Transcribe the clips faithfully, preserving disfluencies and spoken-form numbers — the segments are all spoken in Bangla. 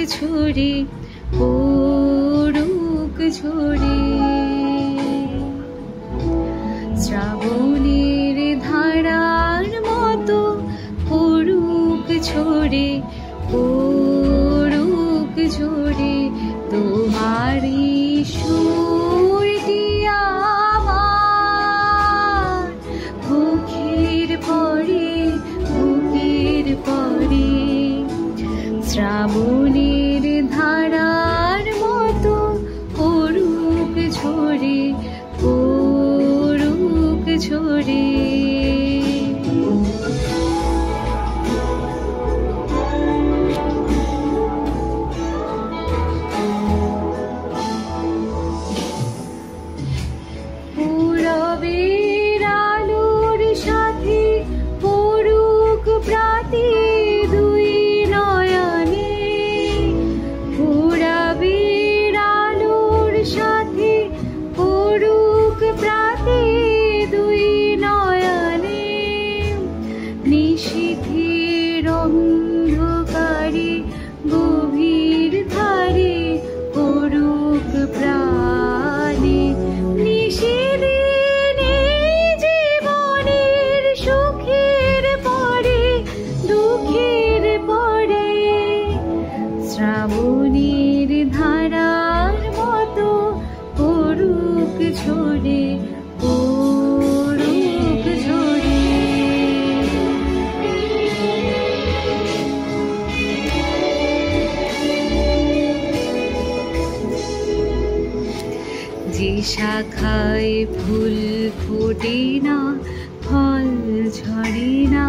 ঝরে পড়ুক ঝরে শ্রাবণের ধারার মতো পড়ুক ঝরে পড়ুক ঝরে তোমারই সুরটি আমার বুকের পরে বুকের পরে শ্রাবণের ধারার মতো পড়ুক ঝরে পড়ুক ঝরে পূরবের আলোর সাথে পড়ুক প্রাতে দুই নয়নে পূরবের আলোর সাথে পড়ুক প্রাতে দুই নয়নে নিশীথের অন্ধকারে গভীর ধারে পড়ুক প্রাণে নিশিদিনে জীবনের সুখের পরে দুঃখের পরে শ্রাবণের ধারার মতো পড়ুক ঝরে পড়ুক ঝরে যে শাখায় ফুল ফোটে না ফল ঝরে না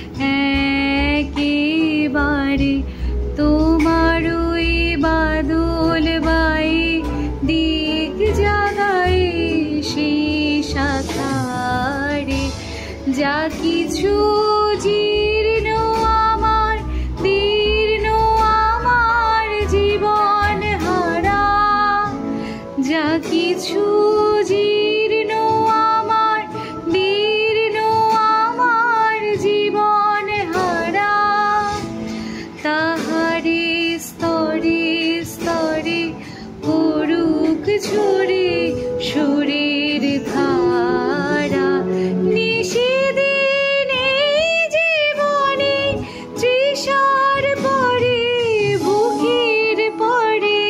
একেবারে তোমার ওই বাদল বাই দিক জাগায় সেই শাখারে যা কিছু জীর্ণ আমার দীর্ণ আমার জীবন হারা যা কিছু জীর্ণ আমার দীর্ণ আমার জীবন হারা তাহারে স্তরে স্তরে পড়ুক ঝরে সুরের ধারা নিশিদিনে জীবনে তৃষার পরে বুকের পরে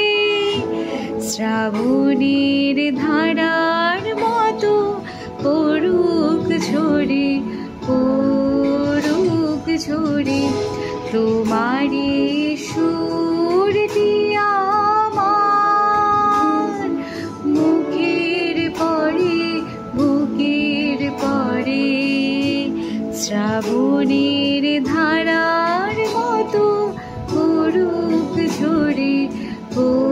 শ্রাবণের ধারার মতো পড়ুক ঝরে পড়ুক ঝরে তোমারই সুরটি আমার মুখের পরে বুকের পরে শ্রাবণের ধারার মতো পড়ুক ঝরে